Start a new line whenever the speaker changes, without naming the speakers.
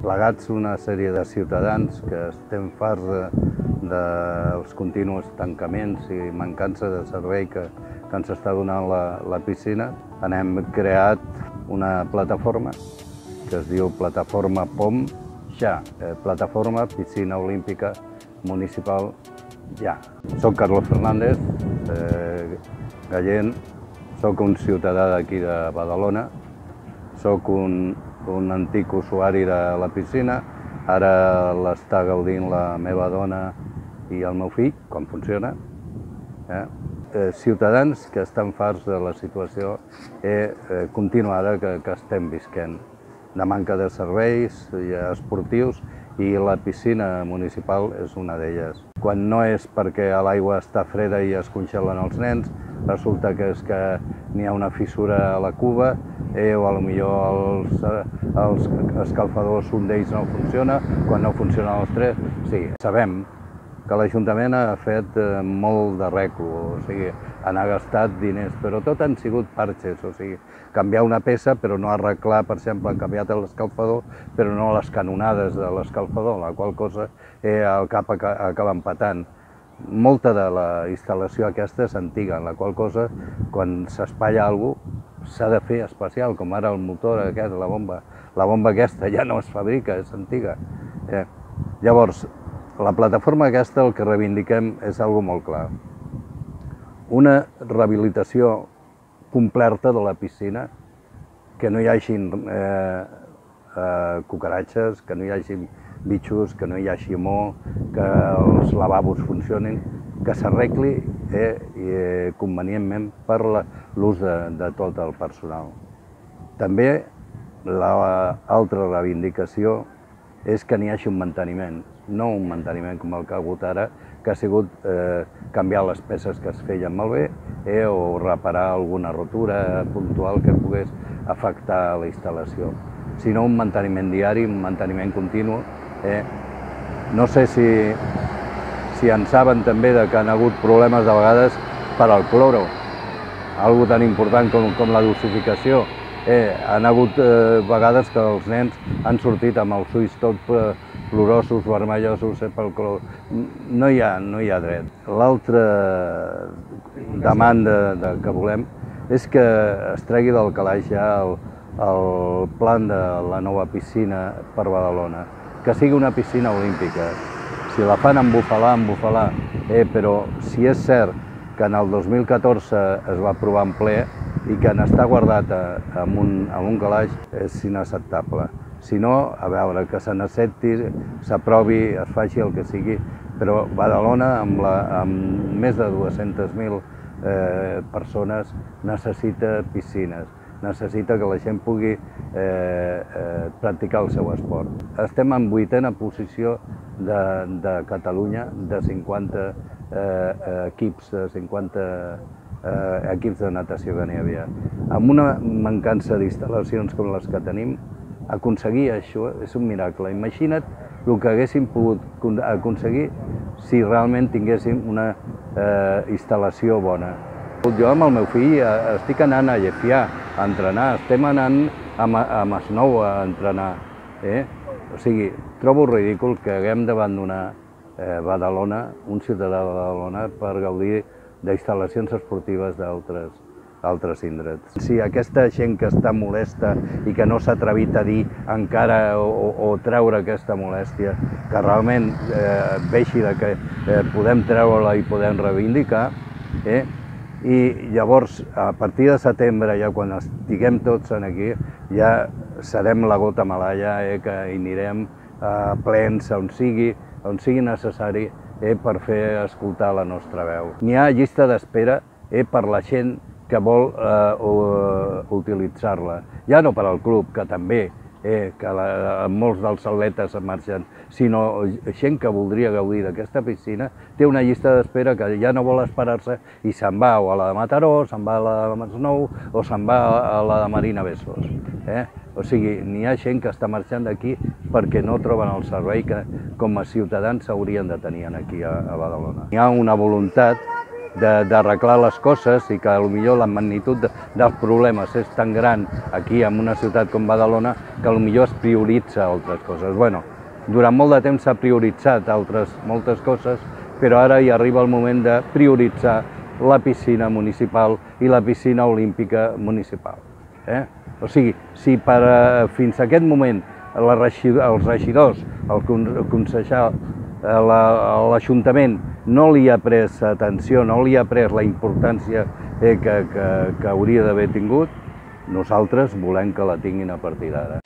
Plegats una sèrie de ciutadans que estem farts dels continus tancaments i mancança de servei que ens està donant la piscina, hem creat una plataforma que es diu Plataforma POM Ja, Plataforma Piscina Olímpica Municipal Ja. Soc Carlos Fernández, gallent, soc un ciutadà d'aquí de Badalona, soc un antic usuari de la piscina, ara l'està gaudint la meva dona i el meu fill, com funciona. Ciutadans que estan farts de la situació continuada que estem visquent, de manca de serveis esportius, i la piscina municipal és una d'elles. Quan no és perquè l'aigua està freda i es congelen els nens, resulta que és que n'hi ha una fissura a la cuba o potser els escalfadors, un d'ells no funciona, quan no funcionen els tres. Sí, sabem que l'Ajuntament ha fet molt d'arreglo, o sigui, han gastat diners, però tot han sigut parxes, o sigui, canviar una peça però no arreglar, per exemple, han canviat l'escalfador però no les canonades de l'escalfador, la qual cosa el cap acaba empatant. Molta de la instal·lació aquesta és antiga, en la qual cosa, quan s'espatlla alguna cosa, s'ha de fer especial, com ara el motor aquest, la bomba aquesta ja no es fabrica, és antiga. Llavors, la plataforma aquesta el que reivindiquem és una cosa molt clar. Una rehabilitació completa de la piscina, que no hi hagin cucaratges, que no hi hagin bitxos, que no hi hagi mo, que els lavabos funcionin, que s'arregli convenientment per l'ús de tot el personal. També l'altra reivindicació és que n'hi hagi un manteniment, no un manteniment com el que ha hagut ara, que ha sigut canviar les peces que es feien malbé o reparar alguna rotura puntual que pogués afectar la instal·lació, sinó un manteniment diari, un manteniment continu. No sé si en saben també que han hagut problemes de vegades per al cloro, algo tan important com la dosificació. Han hagut vegades que els nens han sortit amb els ulls tots plorosos, vermellosos pel clor. No hi ha dret. L'altra demanda que volem és que es tregui del calaix ja el plan de la nova piscina per Badalona, que sigui una piscina olímpica. Si la fan en Bufalà, però si és cert que en el 2014 es va aprovar en ple i que n'està guardat en un calaix, és inacceptable. Si no, a veure, que se n'accepti, s'aprovi, es faci el que sigui, però Badalona, amb més de 200.000 persones, necessita piscines, necessita que la gent pugui practicar el seu esport. Estem en 8a posició de Catalunya, de 50 equips, de 50 equips de natació que n'hi havia. Amb una mancança d'instal·lacions com les que tenim, aconseguir això és un miracle. Imagina't el que haguéssim pogut aconseguir si realment tinguéssim una instal·lació bona. Jo amb el meu fill estic anant a Llefià a entrenar, estem anant a Masnou a entrenar. O sigui, trobo ridícul que haguem d'abandonar Badalona, un ciutadà de Badalona, per gaudir d'instal·lacions esportives d'altres indrets. Si aquesta gent que està molesta i que no s'ha atrevit a dir encara o treure aquesta molèstia, que realment vegi que podem treure-la i podem reivindicar, i llavors, a partir de setembre, ja quan estiguem tots aquí, ja serem la gota malaia, que hi anirem a plens on sigui necessari per fer escoltar la nostra veu. N'hi ha llista d'espera per la gent que vol utilitzar-la. Ja no per al club, que també, que molts dels atletes marxen, sinó gent que voldria gaudir d'aquesta piscina, té una llista d'espera que ja no vol esperar-se i se'n va o a la de Mataró, se'n va a la de Masnou o se'n va a la de Marina Besòs. O sigui, n'hi ha gent que està marxant d'aquí perquè no troben el servei que com a ciutadans s'haurien de tenir aquí a Badalona. Hi ha una voluntat d'arreglar les coses i que potser la magnitud dels problemes és tan gran aquí en una ciutat com Badalona que potser es prioritza altres coses. Bueno, durant molt de temps s'ha prioritzat moltes coses, però ara hi arriba el moment de prioritzar la piscina municipal i la piscina olímpica municipal. O sigui, si fins a aquest moment els regidors, el concejal, l'Ajuntament no li ha pres atenció, no li ha pres la importància que hauria d'haver tingut, nosaltres volem que la tinguin a partir d'ara.